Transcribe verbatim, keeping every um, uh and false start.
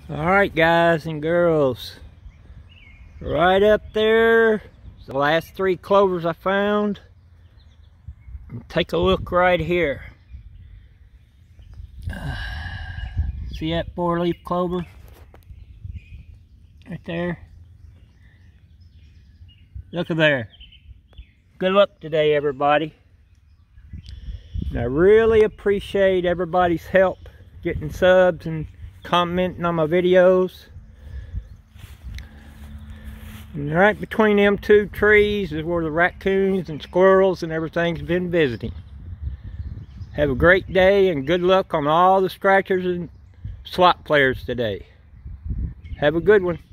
Alright guys and girls, right up there is the last three clovers I found. Take a look right here. Uh, see that four-leaf clover? Right there. Look at there. Good luck today, everybody. And I really appreciate everybody's help getting subs and commenting on my videos. And right between them two trees is where the raccoons and squirrels and everything's been visiting. Have a great day and good luck on all the scratchers and slot players today. Have a good one.